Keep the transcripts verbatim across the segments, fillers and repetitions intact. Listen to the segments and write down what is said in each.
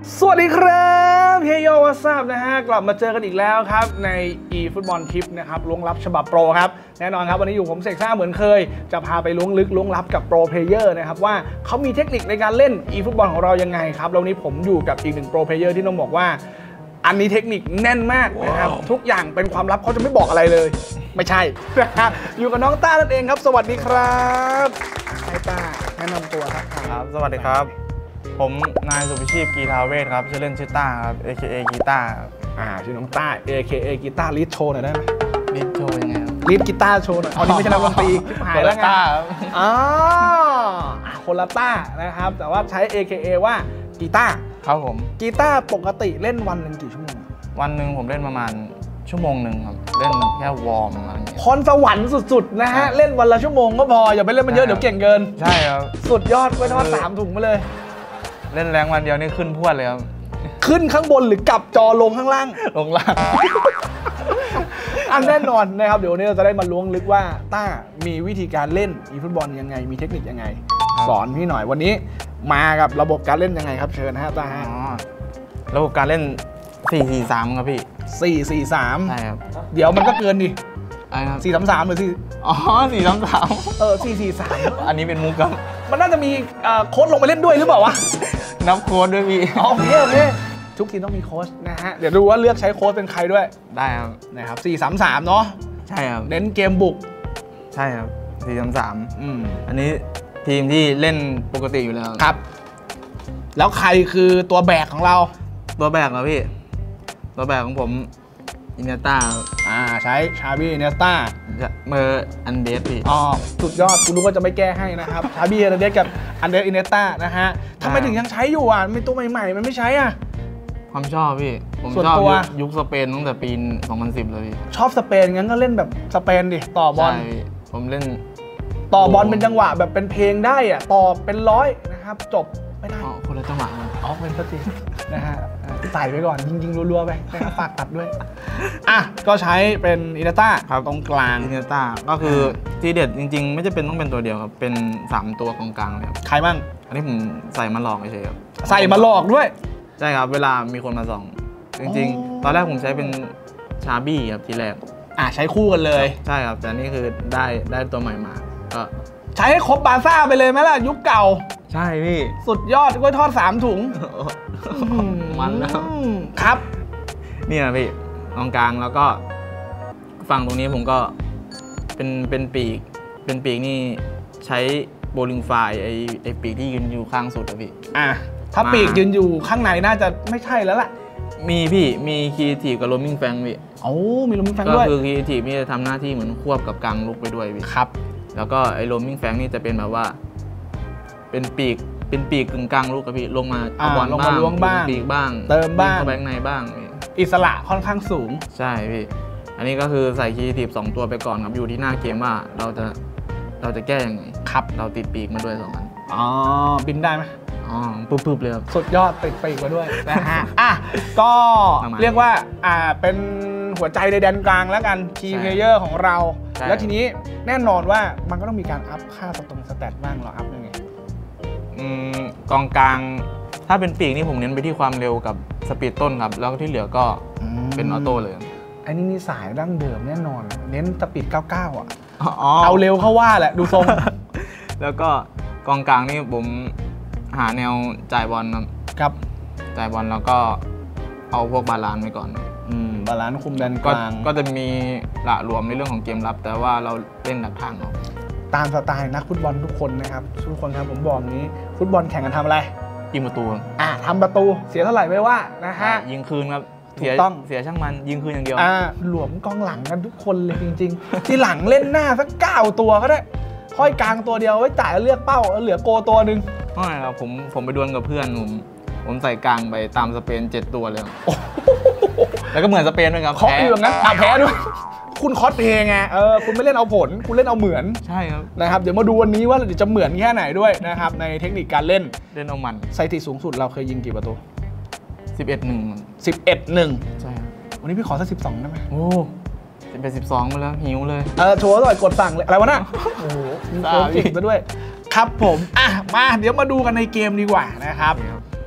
สวัสดีครับเฮโยวัสซับนะฮะกลับมาเจอกันอีกแล้วครับใน eFootball Tip นะครับล้วงลับฉบับโปรครับแน่นอนครับวันนี้อยู่ผมเสกซ่าเหมือนเคยจะพาไปล้วงลึกล้วงลับกับโปรเพลเยอร์นะครับว่าเขามีเทคนิคในการเล่น eFootball ของเรายังไงครับแล้ววันนี้ผมอยู่กับอีกหนึ่งโปรเพลเยอร์ที่ต้องบอกว่าอันนี้เทคนิคแน่นมากนะครับ wow. ทุกอย่างเป็นความลับเขาจะไม่บอกอะไรเลยไม่ใช่นะครับอยู่กับน้องต้านั่นเองครับสวัสดีครับไอ้ต้าแนะนำตัวครับครับสวัสดีครับผมนายสุพิชีพกีฬาเวทครับชื่อเล่นชื่อต้าครับ เอ เค เอ กีตาร์อ่าชื่อน้องต้า เอ เค เอ กีตาร์ลีดโชว์หน่อยได้ไหมลีดโชว์ยังไงครับลีดกีตาร์โชว์หน่อยอ๋อนี่ไม่ใช่นักดนตรีหายแล้วไงอ๋อคนละต้านะครับแต่ว่าใช้ เอ เค เอ ว่ากีตาร์ครับผมกีตาร์ปกติเล่นวันหนึ่งกี่ชั่วโมงวันหนึ่งผมเล่นประมาณชั่วโมงหนึ่งครับเล่นแค่วอร์มอะไรอย่างเงี้ยพรสวรรค์สุดๆนะฮะเล่นวันละชั่วโมงก็พออย่าไปเล่นมันเยอะเดี๋ยวเก่งเกินใช่ครับสุดยอดไปทอดสามถุงมาเลยเล่นแรงวันเดียวนี่ขึ้นพวดเลยครับขึ้นข้างบนหรือกลับจอลงข้างล่างลงล่างอันแน่นอนนะครับเดี๋ยววันนี้เราจะได้มาล้วงลึกว่าต้ามีวิธีการเล่นอีฟุตบอลยังไงมีเทคนิคยังไงสอนพี่หน่อยวันนี้มากับระบบการเล่นยังไงครับเชิญฮะต้าฮะระบบการเล่น สี่ สี่ สาม ครับพี่สี่ สี่ สามใช่ครับเดี๋ยวมันก็เกินดิอะไรครับสี่ สาม สามหรือสี่อ๋อสี่ สาม สามเออสี่ สี่ สามอันนี้เป็นมุกครับมันน่าจะมีโค้ดลงไปเล่นด้วยหรือเปล่าวะนับโค้ดด้วยพี่โอเคโอเคทุกทีมต้องมีโค้ชนะฮะเดี๋ยวดูว่าเลือกใช้โค้ชเป็นใครด้วยได้ครับนะครับสี่ สาม สามเนาะใช่ครับเน้นเกมบุกใช่ครับสี่ สาม สามอืมอันนี้ทีมที่เล่นปกติอยู่แล้วครับแล้วใครคือตัวแบกของเราตัวแบกเหรอพี่ตัวแบกของผมอินเนต้าอ่าใช้ชาบี้อินเนต้าเมอร์อันเดสพี่อ๋อสุดยอดคุณรู้ว่าจะไม่แก้ให้นะครับชาบี้อันเดสกับอันเดสอินเนต้านะฮะทำไมถึงยังใช้อยู่อ่ะไม่ตัวใหม่ๆมันไม่ใช้อ่ะความชอบพี่ผมชอบยุคสเปนตั้งแต่ปีสองพันสิบเลยพี่ชอบสเปนงั้นก็เล่นแบบสเปนดิต่อบอลผมเล่นต่อบอลเป็นจังหวะแบบเป็นเพลงได้อ่ะต่อเป็นร้อยนะครับจบไม่ได้คนละจังหวะอ๋อเป็นปกตินะฮะใส่ไปก่อนยิงๆรัวๆไปนะครับฝากตัดด้วยอ่ะก็ใช้เป็นอินเนต้าตรงกลางอินเนต้าก็คือที่เด็ดจริงๆไม่จำเป็นต้องเป็นตัวเดียวครับเป็นสามตัวกองกลางเลยครับใครบ้างอันนี้ผมใส่มาหลอกเฉยๆครับใส่มาหลอกด้วยใช่ครับเวลามีคนมาส่องจริงๆตอนแรกผมใช้เป็นชาบี้ครับทีแรกอ่ะใช้คู่กันเลยใช่ครับแต่นี่คือได้ได้ตัวใหม่มาก็ใช้ให้ครบบาซ่าไปเลยไหมล่ะยุคเก่าใช่พี่สุดยอดกล้วยทอดสามถุงมันแล้วครับนี่นะพี่ตรงกลางแล้วก็ฝั่งตรงนี้ผมก็เป็นเป็นปีกเป็นปีกนี่ใช้โบลิ่งไฟไอไอปีกที่ยืนอยู่ข้างสุดอะพี่อ่ะถ้าปีกยืนอยู่ข้างในน่าจะไม่ใช่แล้วล่ะมีพี่มีคีทีฟกับโรมิงแฟงพี่โอ้มีโรมิงแฟงด้วยก็คือคีทีฟนี่จะทำหน้าที่เหมือนควบกับกลางลุกไปด้วยพี่ครับแล้วก็ไอ้โรมิงแฟงนี่จะเป็นแบบว่าเป็นปีกเป็นปีกกึ่งกลางลูกกับพี่ลงมาเอาบอลลงมาล้วงบ้างปีกบ้างเติมบ้างเข้าไปข้างในบ้างอิสระค่อนข้างสูงใช่พี่อันนี้ก็คือใส่คีทีฟสองตัวไปก่อนครับอยู่ที่หน้าเกมว่าเราจะเราจะแก้ยังไงครับเราติดปีกมาด้วยสองอันอ๋อบินได้ไหมอ๋อปุ๊บๆเลยครับสุดยอดติดปีกมาด้วยนะฮะอ่ะก็เรียกว่าอ่าเป็นหัวใจในแดนกลางแล้วกันคีย์เพลเยอร์ของเราแล้วทีนี้แน่นอนว่ามันก็ต้องมีการอัพค่าสตงสแตทบ้างเราอัพยังไงอืมกองกลางถ้าเป็นปีกนี่ผมเน้นไปที่ความเร็วกับสปีดต้นครับแล้วที่เหลือก็เป็นออโต้เลยอันนี้มีสายดั้งเดิมแน่นอนเน้นสปีดเก้าสิบเก้าอ่ะเอาเร็วเข้าว่าแหละดูทรงแล้วก็กองกลางนี่ผมหาแนวจ่ายบอลครับจ่ายบอลแล้วก็เอาพวกบาลานซ์ไปก่อนอืมบาลานซ์คุมแดนกลางก็จะมีละรวมในเรื่องของเกมรับแต่ว่าเราเล่นดักทางเนาะตามสไตล์นักฟุตบอลทุกคนนะครับทุกคนครับผมบอกนี้ฟุตบอลแข่งกันทำอะไรยิงประตูอ่ะทำประตูเสียเท่าไหร่ไม่ว่านะฮะยิงคืนครับถูกต้องเสียช่างมันยิงคืนอย่างเดียวอ่าหลวมกองหลังกันทุกคนเลยจริงๆที่หลังเล่นหน้าสักเก้าตัวก็ได้ค่อยกลางตัวเดียวไว้จ่ายแล้วเลือกเป้าแล้วเหลือโกตัวหนึ่งไม่ครับผมผมไปดวลกับเพื่อนผมผมใส่กลางไปตามสเปนเจ็ดตัวเลยแล้วก็เหมือนสเปนด้วยครับแพ้อยู่งั้นแพ้ด้วยคุณคอสเพย์ไงเออคุณไม่เล่นเอาผลคุณเล่นเอาเหมือนใช่ครับนะครับเดี๋ยวมาดูวันนี้ว่าเราจะเหมือนแค่ไหนด้วยนะครับในเทคนิคการเล่นเล่นเอามันสถิติสูงสุดเราเคยยิงกี่ประตูสิบเอ็ดหนึ่งสิบเอ็ดหนึ่งใช่ครับวันนี้พี่ขอสักสิบสองได้ไหมโอ้สิบเอ็ดสิบสองมาแล้วหิวเลยเออโชว์หน่อยกดสั่งเลยอะไรวะน่ะโอ้โหมีโค้ชเก่งซะด้วยครับผมอ่ะมาเดี๋ยวมาดูกันในเกมดีกว่านะครับ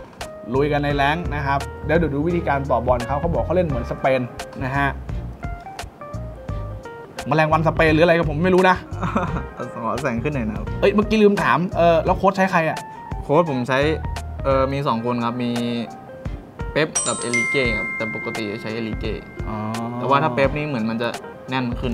ลุยกันในแรงค์นะครับเดี๋ยวดูวิธีการต่อบอลเขาเขาบอกเขาเล่นเหมือนสเปนนะฮะแมลงวันสเปนหรืออะไรก็ผมไม่รู้นะขอแสงขึ้นหน่อยนะครับเอ้ยเมื่อกี้ลืมถามเออแล้วโค้ชใช้ใครอ่ะโค้ชผมใช้เออมีสองคนครับมีเป๊ปกับเอลิเก้ครับแต่ปกติใช้เอลิเก้แต่ว่าถ้าเป๊ปนี่เหมือนมันจะแน่นขึ้น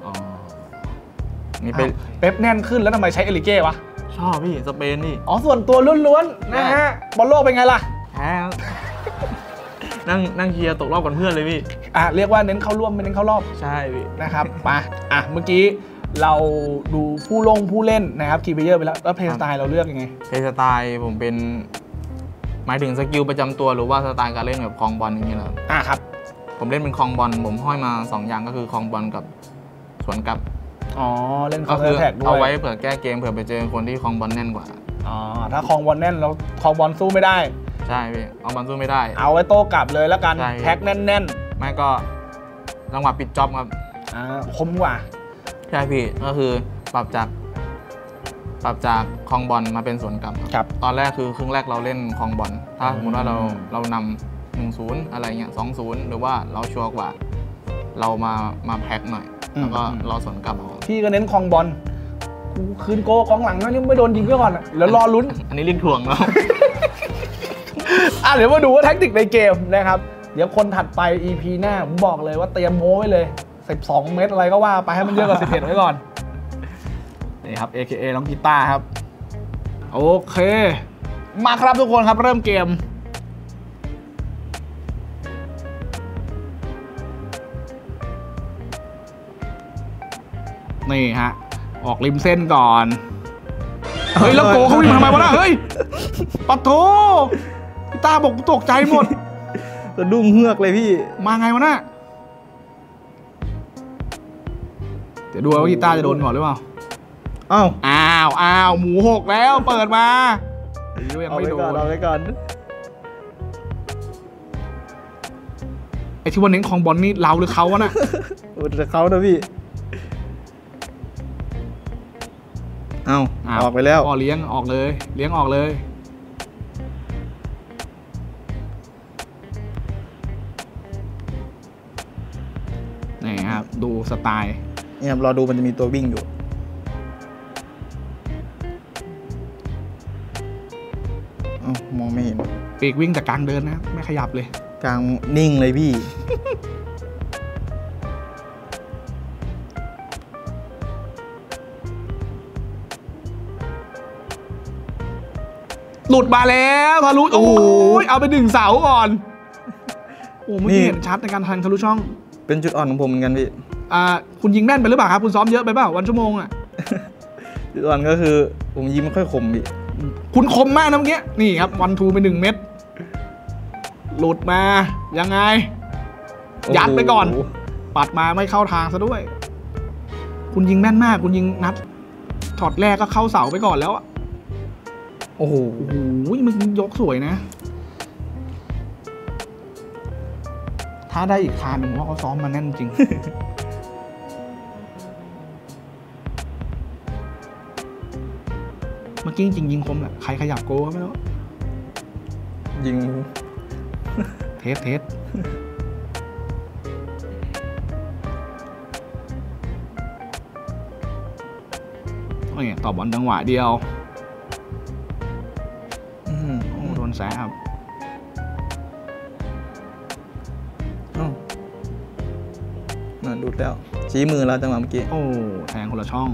นี่เป็นเป๊ปแน่นขึ้นแล้วทำไมใช้เอลิเก้วะชอบพี่สเปนนี่อ๋อส่วนตัวล้วนๆนะฮะบอลโลกเป็นไงล่ะแพ้นั่งนั่งเชียร์ตกรอบกับเพื่อนเลยพี่อ่ะเรียกว่าเน้นเข้าร่วมไม่เน้นเข้ารอบใช่พี่นะครับมาอ่ะเมื่อกี้เราดูผู้ลงผู้เล่นนะครับคีย์เพลเยอร์ไปแล้วแล้วเพลย์สไตล์เราเลือกยังไงเพลย์สไตล์ผมเป็นหมายถึงสกิลประจำตัวหรือว่าสไตล์การเล่นแบบคลองบอลอย่างเงี้ยเหรออ่ะครับผมเล่นเป็นคลองบอลผมห้อยมาสองอย่างก็คือคลองบอลกับสวนกลับอ๋อเล่นก็คือเอาไว้เผื่อแก้เกมเผื่อไปเจอคนที่คลองบอลแน่นกว่าอ๋อถ้าคลองบอลแน่นแล้วคลองบอลสู้ไม่ได้ใช่พี่เอาบอลสู้ไม่ได้เอาไว้โต้กลับเลยแล้วกันแท็กแน่นๆไม่ก็จังหวะปิดจ็อบครับอ่าคมกว่าใช่พี่ก็คือปรับจากปรับจากคลองบอลมาเป็นสวนกลับครับตอนแรกคือครึ่งแรกเราเล่นคลองบอลถ้าสมมติว่าเราเรานำหนึ่งศูนย์อะไรเงี้ยสองศูนย์หรือว่าเราชัวร์กว่าเรามามาแพ็คหน่อยแล้วก็เราสวนกลับพี่ก็เน้นคลองบอลคืนโกกองหลังนั่นยังไม่โดนยิงก่อนแล้วรอลุ้นอันนี้เรียกถ่วงแล้วอ่ะเดี๋ยวมาดูว่าแท็กติกในเกมนะครับเดี๋ยวคนถัดไป อี พี หน้าผมบอกเลยว่าเตรียมโม้ไว้เลยสิบสองเมตรอะไรก็ว่าไปให้มันเยอะกว่าสิบเอ็ดไว้ก่อนนี่ครับ เอ เค เอ น้องกีตาร์ครับโอเคมาครับทุกคนครับเริ่มเกมนี่ฮะออกริมเส้นก่อนเฮ้ยแล้วโกเขาวิ่งทำไมวะล่ะเฮ้ยปะโถพี่ตาบอกตกใจหมดสะดุ้งเฮือกเลยพี่มาไงวะน่ะเดี๋ยวดูว่าพี่ตาจะโดนก่อนหรือเปล่าอ้าวอ้าวอ้าวหมูหกแล้วเปิดมายังไม่โดนเอาไว้ก่อนไอ้ที่วันเน้นของบอลนี่เราหรือเขาวะน่ะจะเขานะพี่เอาออกไปแล้วออกเลี้ยงออกเลยเลี้ยงออกเลยนี่ครับดูสไตล์เนี่ยรอดูมันจะมีตัววิ่งอยู่มองไม่เห็นปีกวิ่งแต่กลางเดินนะไม่ขยับเลยกลางนิ่งเลยพี่หลุดมาแล้วทะลุโอ้ยเอาไปดึงเสาก่อนโอ้เมื่อกี้เห็นชัดในการทันทะลุช่องเป็นจุดอ่อนของผมเหมือนกันพี่อ่าคุณยิงแม่นไปหรือเปล่าครับคุณซ้อมเยอะไปเปล่าวันชั่วโมงอ่ะจุดอ่อนก็คือผมยิงไม่ค่อยคมพี่คุณคมมากนะเมื่อกี้นี่ครับวันทูไปหนึ่งเม็ดหลุดมายังไงยัดไปก่อนปัดมาไม่เข้าทางซะด้วยคุณยิงแม่นมากคุณยิงนัดช็อตแรกก็เข้าเสาไปก่อนแล้วโอ้โหมึงยกสวยนะถ้าได้อีกคานหนึ่งว่าเขาซ้อมมาแน่นจริงเมื่อกี้จริงยิงคมแหละใครขยับโก้ไม่รู้ยิงเทสเทสโอ้ยต่อบอลจังหวะเดียวโอ้โดนแสครับน่าดูดแล้วชี้มือแล้วจังหวะเมื่อกี้โอ้แทงคนละช่อง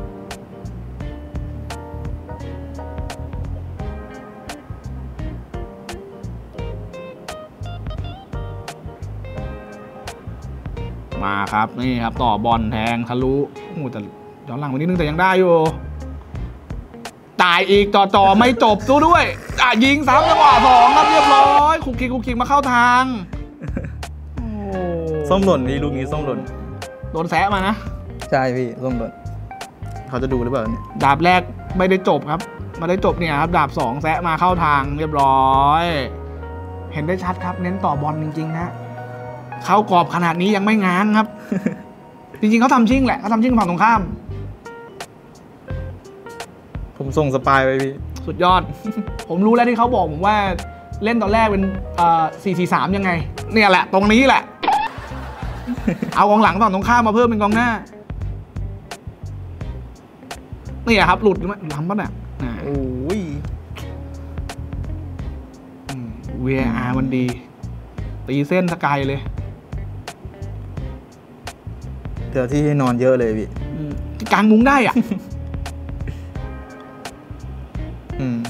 มาครับนี่ครับต่อบอลแทงทะลุโอ้แต่ย้อนหลังไปนิดนึงแต่ยังได้อยู่ตายอีกจ่อจ่อไม่จบสู้ด้วยอ่ะยิงสามจังหวะสองครับเรียบร้อยคุกคิกคุกคิกมาเข้าทางส้มหล่นนี่ลูกนี้ส้มหล่นโดนแซะมานะใช่พี่ส้มหล่นเขาจะดูหรือเปล่าเนี่ยดาบแรกไม่ได้จบครับไม่ได้จบเนี่ยครับดาบสองแซะมาเข้าทางเรียบร้อยเห็นได้ชัดครับเน้นต่อบอลจริงๆนะเข้ากรอบขนาดนี้ยังไม่ง้างครับ จริงๆเขาทำชิ่งแหละเขาทำชิ่งฝั่งตรงข้ามผมส่งสปายไปพี่สุดยอด ผมรู้แล้วที่เขาบอกผมว่าเล่นตอนแรกเป็นสี่สี่สามยังไงเนี่ยแหละตรงนี้แหละ เอากองหลังฝั่งตรงข้ามมาเพิ่มเป็นกองหน้านี่ครับหลุดล้ำป่ะเนี่ยโอ้ยวี อาร์ มันดีตีเส้นสกายเลยเดี๋ยวที่ให้นอนเยอะเลยพี่กลางมุ้งได้อ่ะอืม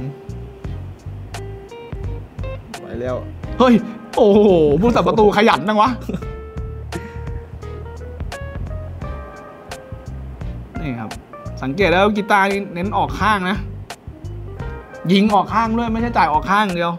ไปแล้วเฮ้ย โอ้โหผู้สับประตูขยันนังวะ นี่ครับ สังเกตแล้วกีตาร์นี่เน้นออกข้างนะ ยิงออกข้างด้วยไม่ใช่จ่ายออกข้างเดียว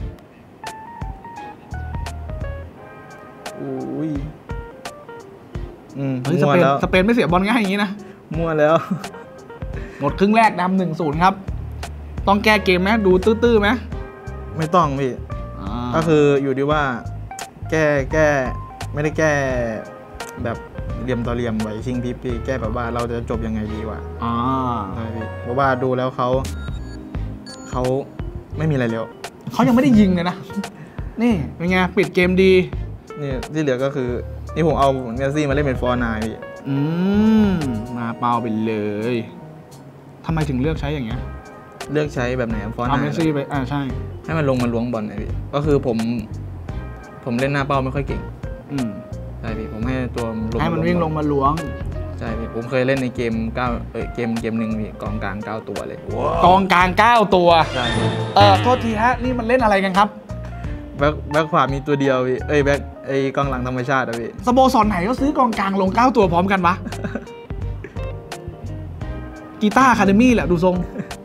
โอ้ยอืมเฮ้ยสมั่วเปนแล้วสเปนไม่เสียบอลง่ายอย่างนี้นะมั่วแล้วหมดครึ่งแรกนำหนึ่งศูนย์ครับ ต้องแก้เกมไหมดูตื้อๆไหมไม่ต้องพี่ก็คืออยู่ที่ว่า แก้แก้ไม่ได้แก้แบบเหลี่ยมต่อเหลี่ยมไหวชิงพลิบพี่แก้แบบว่าเราจะจบยังไงดีวะอ่าใช่พี่เพราะว่าดูแล้วเขาเขาไม่มีอะไรแล้วเขายังไม่ได้ยิงเลยนะ นี่เป็นไงปิดเกมดีนี่ที่เหลือก็คือนี่ผมเอาเมสซี่มาเล่นเป็นฟอร์นายพี่อืมมาเปล่าไปเลยทำไมถึงเลือกใช้อย่างเงี้ยเลือกใช้แบบไหนฟอร์เอานายเมสซี่ไปอ่าใช่ให้มันลงมาล้วงบอลหน่อยพี่ก็คือผมผมเล่นหน้าเป้าไม่ค่อยเก่งอืมใช่พี่ผมให้ตัวลงให้มันวิ่งลงมาล้วงใช่พี่ผมเคยเล่นในเกมเก้าเอ้ยเกมเกมหนึ่งพี่กองกลางเก้าตัวเลยกองกลางเก้าตัวใช่พี่เออโทษทีฮะนี่มันเล่นอะไรกันครับแบ็คแบ็คขวามีตัวเดียวพี่เอ้ยแบ็คไอ้กองหลังธรรมชาติอะพี่สโมสรไหนก็ซื้อกองกลางลงเก้าตัวพร้อมกันวะ กีตาร์อะคาเดมี่แหละดูทรง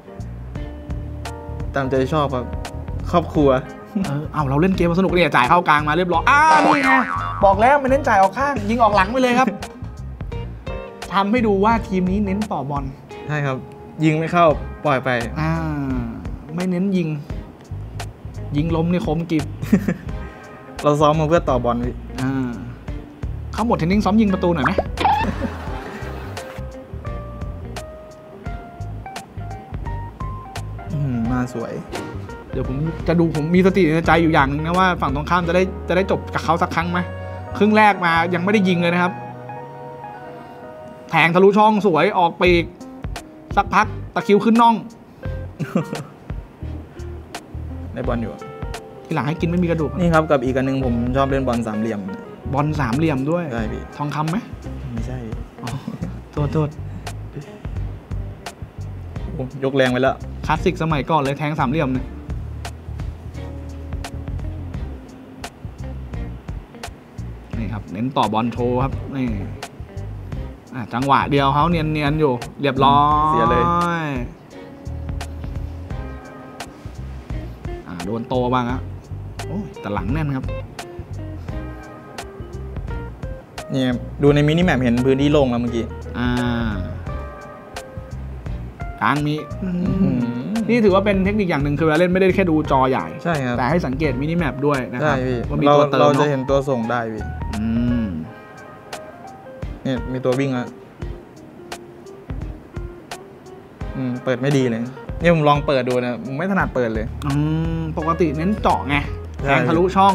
ตามใจชอบครับครอบครัวเออเอาเราเล่นเกมมาสนุกเนี่ยจ่ายเข้ากลางมาเรียบร้อยอ้าวนี่ไงบอกแล้วไม่เน้นจ่ายออกข้าง ยิงออกหลังไปเลยครับทำให้ดูว่าทีมนี้เน้นต่อบอลใช่ครับ ยิงไม่เข้าปล่อยไปอ่าไม่เน้นยิง ยิงล้มนี่คมกิบเราซ้อมมาเพื่อต่อบอลพี่อ่าเขาหมดเทรนนิ่งซ้อมยิงประตูหน่อยไหมอื้อหือมาสวยเดี๋ยวผมจะดูผมมีสติในใจอยู่อย่างหนึงนะว่าฝั่งตรงข้ามจะได้จะได้จบกับเขาสักครั้งไหมครึ่งแรกมายังไม่ได้ยิงเลยนะครับแทงทะลุช่องสวยออกปีกสักพักตะคริวขึ้นน่องในบอลอยู่ทีหลังให้กินไม่มีกระดูกนี่ครับกับอีกอันหนึงผมชอบเล่นบอลสามเหลี่ยมบอลสามเหลี่ยมด้วยใช่พี่ทองคำไหมไม่ใช่อ๋อโทษโทษโอ้ยกแรงไปแล้วคลาสสิกสมัยก่อนเลยแทงสามเหลี่ยมเนี่ยนี่ครับเน้นต่อบอลโชว์ครับนี่อ่ะจังหวะเดียวเขาเนียนๆอยู่เรียบร้อยเสียเลยอ่าโดนโตบ้างครับโอ้ยแต่หลังแน่นครับเนี่ยดูในมินิแมปเห็นพื้นที่โล่งแล้วเมื่อกี้อ่าการมีอืมนี่ถือว่าเป็นเทคนิคอย่างหนึ่งคือเวลาเล่นไม่ได้แค่ดูจอใหญ่ใช่ครับแต่ให้สังเกตมินิแมปด้วยนะคใช่รับพี่ว่ามีเราตัวเติมเราจะเนาะเห็นตัวส่งได้พี่อืมเนี่ยมีตัววิ่งแล้วอืมเปิดไม่ดีเลยเนี่ยผมลองเปิดดูนะผมไม่ถนัดเปิดเลยอืมปกติเน้นเจาะไงใช่แทงทะลุช่อง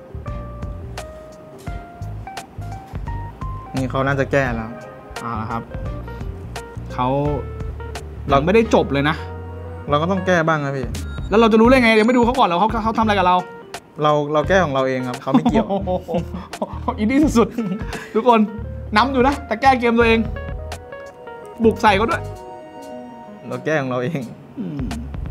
นี่เขาน่าจะแก้แล้วอ่าครับเขาเราไม่ได้จบเลยนะเราก็ต้องแก้บ้างครับพี่แล้วเราจะรู้ได้ไงเดี๋ยวไม่ดูเขาก่อนแล้วเขาเขาทำอะไรกับเราเราเราแก้ของเราเองครับเขาไม่เกี่ยวโอ้โหอินดี้สุดๆทุกคนน้ำอยู่นะ แต่แก้เกมตัวเอง บุกใส่เขาด้วยเราแก้ของเราเองอืม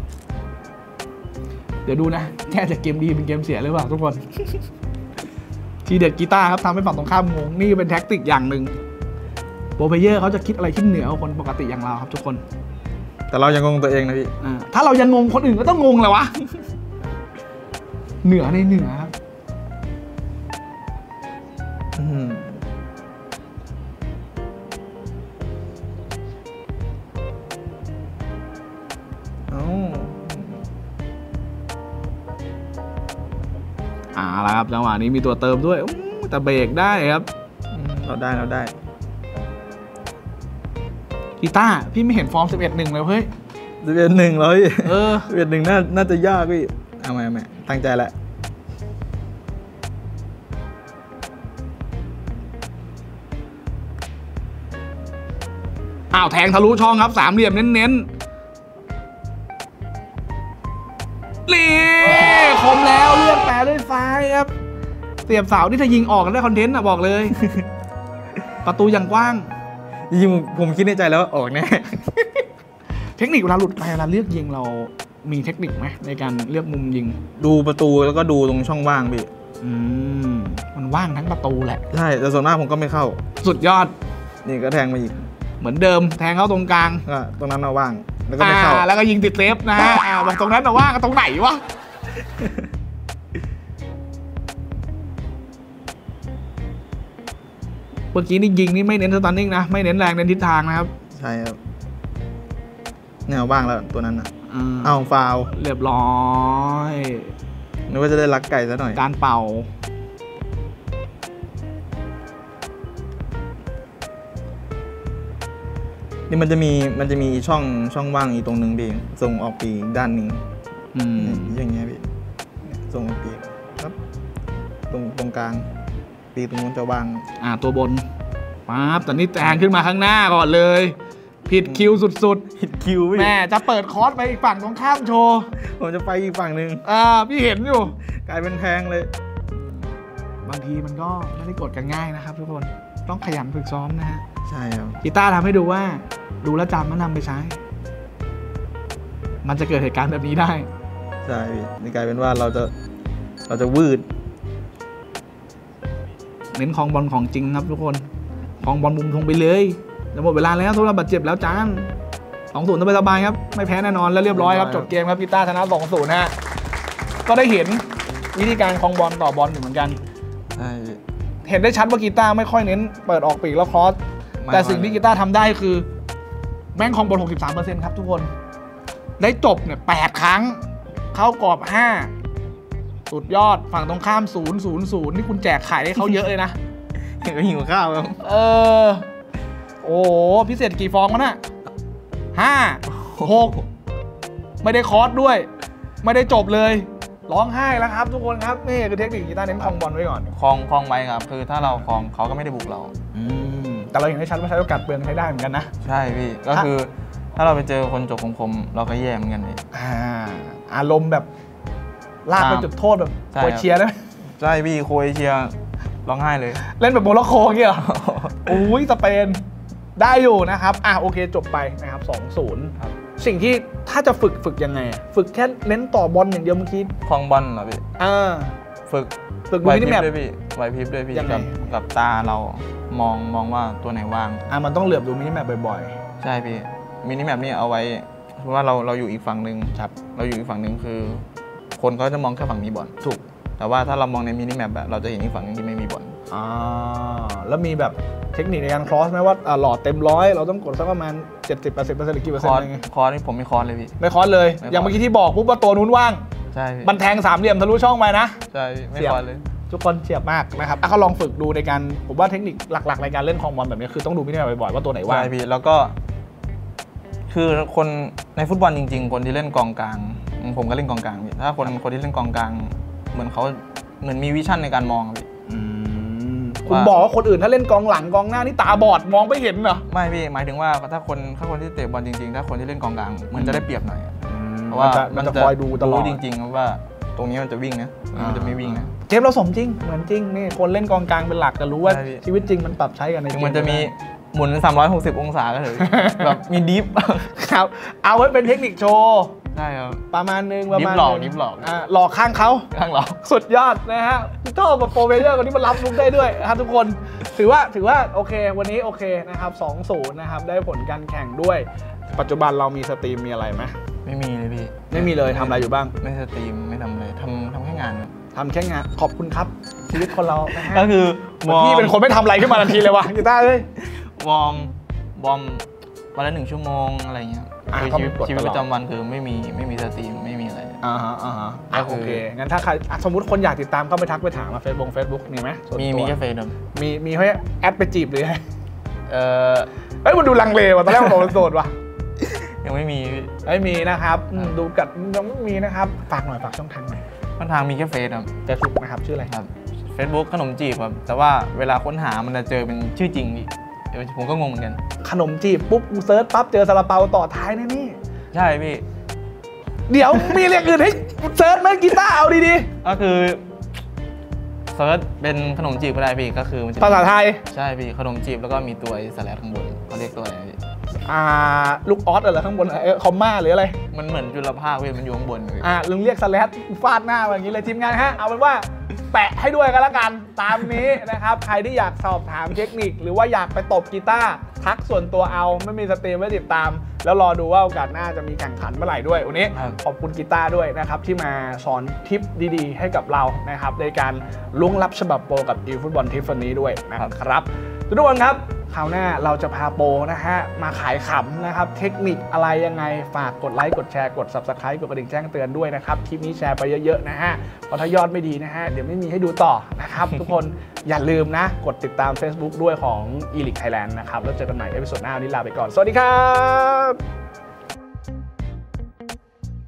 เดี๋ยวดูนะ แก้จากเกมดีเป็นเกมเสียหรือเปล่าทุกคน ทีเด็ดกีตาร์ครับทำให้ฝั่งตรงข้ามงง นี่เป็นแท็กติกอย่างหนึ่งโปรเพลเยอร์เขาจะคิดอะไรที่เหนือกว่าคนปกติอย่างเราครับทุกคนแต่เรายังงงตัวเองนะพี่อ่าถ้าเรายังงงคนอื่นก็ต้องงงแหละวะ เหนือในเหนือครับอืมเอ้าอ่าแล้วครับจังหวะนี้มีตัวเติมด้วยอู้แต่เบรกได้ครับอืมเราได้เราได้กีตาร์พี่ไม่เห็นฟอร์ม สิบเอ็ดหนึ่งเลยเฮ้ยสิบเอ็ดหนึ่งร้อยเออสิบเอ็ดหนึ่งน่าน่าจะยากพี่เอาไหมเอาไหมตั้งใจแล้วอ้าวแทงทะลุช่องครับสามเหลี่ยมเน้นๆนี่คมแล้วเลือกแปรด้วยซ้ายครับเสียบเสาที่ถ้ายิงออกกันได้คอนเทนต์อ่ะบอกเลย ประตูอย่างกว้างยิงผมคิดในใจแล้วว่าออกแน่เทคนิคเวลาหลุดไปเวลาเลือกยิงเรามีเทคนิคไหมในการเลือกมุมยิงดูประตูแล้วก็ดูตรงช่องว่างพี่อืมมันว่างทั้งประตูแหละใช่แต่ส่วนมากผมก็ไม่เข้าสุดยอดนี่ก็แทงมาอีกเหมือนเดิมแทงเข้าตรงกลางก็ตรงนั้นเอาว่างแล้วก็ไม่เข้าแล้วก็ยิงติดเซฟนะฮะอ่าบอกตรงนั้นเอาว่างตรงไหนวะเมื่อกี้นี่ยิงนี่ไม่เน้นสตันนิ่งนะไม่เน้นแรงเน้นทิศทางนะครับใช่ครับเนี่ยว่างแล้วตัวนั้นนะเอาฟาวเรียบร้อยนึกว่าจะได้ลักไก่ซะหน่อยการเป่านี่มันจะมีมันจะมีช่องช่องว่างอีกตรงหนึ่งพี่ส่งออกปีกด้านหนึ่งอืมอย่างเงี้ยพี่ส่งออกปีกครับตรงตรงกลางปีกตรงนู้นจะว่างอ่าตัวบนปั๊บแต่นี่แทงขึ้นมาข้างหน้าก่อนเลยผิดคิวสุดๆผิดคิวพี่แม่จะเปิดคอร์สไปอีกฝั่งตรงข้ามโชว์ผมจะไปอีกฝั่งหนึ่งอ่าพี่เห็นอยู่กลายเป็นแทงเลยบางทีมันก็ไม่ได้กดกันง่ายนะครับทุกคนต้องขยันฝึกซ้อมนะฮะใช่ครับกีตาร์ทำให้ดูว่าดูแลจำแล้วนำไปใช้มันจะเกิดเหตุการณ์แบบนี้ได้ใช่นี่กลายเป็นว่าเราจะเราจะวืดเน้นคลองบอลของจริงครับทุกคนคลองบอลมุมทงไปเลยหมดเวลาแล้วทุกคนบาดเจ็บแล้วจานสองศูนย์สบายๆครับไม่แพ้แน่นอนแล้วเรียบร้อยครับจบเกมครับกีตาร์ชนะสองศูนย์ฮะก็ได้เห็นวิธีการคลองบอลต่อบอลอยู่เหมือนกันใช่เห็นได้ชัดว่ากีตาร์ไม่ค่อยเน้นเปิดออกปีกแล้วครอสแต่สิ่งที่กีตาร์ทำได้คือแม่งคลองบอล หกสิบสามเปอร์เซ็นต์ ครับทุกคนได้จบเนี่ยแปดครั้งเข้ากรอบห้าสุดยอดฝั่งตรงข้ามศูนย์ ศูนย์ ศูนย์นี่คุณแจกไข่ให้เขาเยอะเลยนะเห็นก็หิวข้าวครับเออโอ้พิเศษกี่ฟองวะน่ะห้าหกไม่ได้คอร์สด้วยไม่ได้จบเลยร้องไห้แล้วครับทุกคนครับนี่คือเทคนิคกีตาร์เน้นคลองบอลไว้ก่อนคลองคลองไว้ครับคือถ้าเราคลองเขาก็ไม่ได้บุกเราแต่เราเห็นได้ชัดว่าใช้โอกาสเปลืองใช้ได้เหมือนกันนะใช่พี่ก็คือถ้าเราไปเจอคนจบคมๆเราก็แย่เหมือนกันเลยอ่าอารมณ์แบบลากไปจุดโทษแบบโครเอเชียได้ไหมใช่พี่โครเอเชียร้องไห้เลยเล่นแบบโมร็อกโกเงี้ยเหรอโอ้ยสเปนได้อยู่นะครับอ่ะโอเคจบไปนะครับ สองศูนย์ สิ่งที่ถ้าจะฝึกฝึกยังไงฝึกแค่เน้นต่อบอลอย่างเดียวเมื่อกี้คลองบอลเหรอพี่อ่าฝึกฝึกดูมินิแมปด้วยพี่ไหวพริบด้วยพี่กับกับตาเรามองมองว่าตัวไหนว่างอ่ะมันต้องเหลือบดูมินิแมปบ่อยๆใช่พี่มินิแมปนี่เอาไว้เพราะว่าเราเราอยู่อีกฝั่งหนึ่งครับเราอยู่อีกฝั่งหนึ่งคือคนเขาจะมองแค่ฝั่งนี้บอลถูกแต่ว่าถ้าเรามองในมินิแมปแบบเราจะเห็นอีกฝั่งนึงที่ไม่มีบอลอ่าแล้วมีแบบเทคนิคในการครอสไหมว่าหลอดเต็มร้อยเราต้องกดสักประมาณ เจ็ดสิบ แปดสิบเปอร์เซ็นต์ หรือกี่เปอร์เซ็นต์ไงคอร์สนี่ผมไม่คอร์สเลยพี่ไม่คอร์สเลยอย่างเมื่อกี้ที่บอกปุ๊บว่าตัวนู้นว่างใช่มันแทงสามเหลี่ยมทะลุช่องไปนะใช่ไม่คอร์สเลยทุกคนเฉียบมากนะครับถ้าเขาลองฝึกดูในการผมว่าเทคนิคหลักๆในการเล่นคลองบอลแบบนี้คือต้องดูมินิแมปบ่อยๆว่าตัวไหนว่างใช่พี่แล้วก็คือคนในฟุตบอลจริงๆคนที่เล่นกองกลางผมก็เล่นกองกลางพี่ถ้าคนคนที่เล่นกองกลางเหมือนเขาเหมือนมีวิชั่นในการมองพี่คุณบอกว่าคนอื่นถ้าเล่นกองหลังกองหน้านี่ตาบอดมองไม่เห็นเหรอไม่พี่หมายถึงว่าถ้าคนถ้าคนที่เตะบอลจริงๆถ้าคนที่เล่นกองกลางเหมือนจะได้เปรียบหน่อยเพราะว่ามันจะคอยดูตลอดจริงๆว่าตรงนี้มันจะวิ่งนะมันจะไม่วิ่งนะเกมเราสมจริงเหมือนจริงนี่คนเล่นกองกลางเป็นหลักจะรู้ว่าชีวิตจริงมันปรับใช้กันในเกมมันจะมีหมุนสามร้อยหกสิบองศาก็เลยแบบมีดิฟครับเอาไว้เป็นเทคนิคโชว์ใช่ครับประมาณนึงประมาณหลอกนิฟหลอกอ่าหลอกข้างเขาข้างหลอกสุดยอดนะฮะชอบแบบโปรเฟสเซอร์คนนี้มารับลุกได้ด้วยนะครับทุกคนถือว่าถือว่าโอเควันนี้โอเคนะครับ สองศูนย์ นะครับได้ผลการแข่งด้วยปัจจุบันเรามีสตรีมมีอะไรไหมไม่มีเลยพี่ไม่มีเลยทำอะไรอยู่บ้างไม่สตรีมไม่ทำเลยทำทำแค่งานทำแค่งานขอบคุณครับชีวิตคนเราก็คือพี่เป็นคนไม่ทำอะไรขึ้นมาทันทีเลยวะกีตาร์เลยวอร์มวอร์มวันละหนึ่งชั่วโมงอะไรเงี้ยชีวิตชีวิตประจำวันคือไม่มีไม่มีสตรีมไม่มีอะไรอ่าฮะอ่าฮะโอเคงั้นถ้าใครสมมติคนอยากติดตามก็ไปทักไปถามมาเฟซบุ๊กเฟซบุ๊กมีไหมมีมีแค่เฟซบุ๊กมีมีให้แอดไปจีบหรือไงเออเอ้ยมันดูลังเลว่ะตอนแรกมันบอกมันโสดว่ะยังไม่มีไม่มีนะครับดูกัดยังไม่มีนะครับฝากหน่อยฝากช่องทางหน่อยช่องทางมีแค่เฟซครับเฟซบุ๊กนะครับชื่ออะไรครับเฟซบุ๊กขนมจีบครับแต่ว่าเวลาค้นหามันจะเจอเป็นชื่อจริงพี่เดี๋ยวผมก็งงเหมือนกันขนมจีบปุ๊บกูเซิร์ชปั๊บเจอซาลาเปาต่อท้ายแน่นี่ใช่พี่เดี๋ยวมีเรื่องอื่นให้เซิร์ชไหมกีตาร์เอาดีๆก็คือเซิร์ชเป็นขนมจีบก็ได้พี่ก็คือภาษาไทยใช่พี่ขนมจีบแล้วก็มีตัวสแลชข้างบนเขาเรียกตัวอะไรพี่อ่าลูกออสอะไรข้างบนเออคอมมาหรืออะไรมันเหมือนจุลภาคเว้ยมันอยู่ข้างบนเลยอ่าลุงเรียกสแลชฟาดหน้าอย่างนี้เลยทีมงานฮะเอาเป็นว่าแปะให้ด้วยกันละกันตามนี้นะครับใครที่อยากสอบถามเทคนิคหรือว่าอยากไปตบกีตาร์ทักส่วนตัวเอาไม่มีสตรีมไว้ติดตามแล้วรอดูว่าโอกาสหน้าจะมีแข่งขันเมื่อไหร่ด้วยวันนี้ขอบคุณกีตาร์ด้วยนะครับที่มาสอนทิปดีๆให้กับเรานะครับในการล้วงลับฉบับโปรกับอีฟุตบอลทิปวันนี้ด้วยนะครับทุกคนครับคราวหน้าเราจะพาโปรนะฮะมาขายขำนะครับเทคนิคอะไรยังไงฝากกดไลค์กดแชร์กด ซับสไครบ์ กดกระดิ่งแจ้งเตือนด้วยนะครับคลิปนี้แชร์ไปเยอะๆนะฮะเพราะถ้ายอดไม่ดีนะฮะเดี๋ยวไม่มีให้ดูต่อนะครับทุกคนอย่าลืมนะกดติดตาม Facebook ด้วยของ อี ลีก Thailand นะครับแล้วเจอกันใหม่เอพิโซดหน้าวันนี้ลาไปก่อนสวัสดีครับ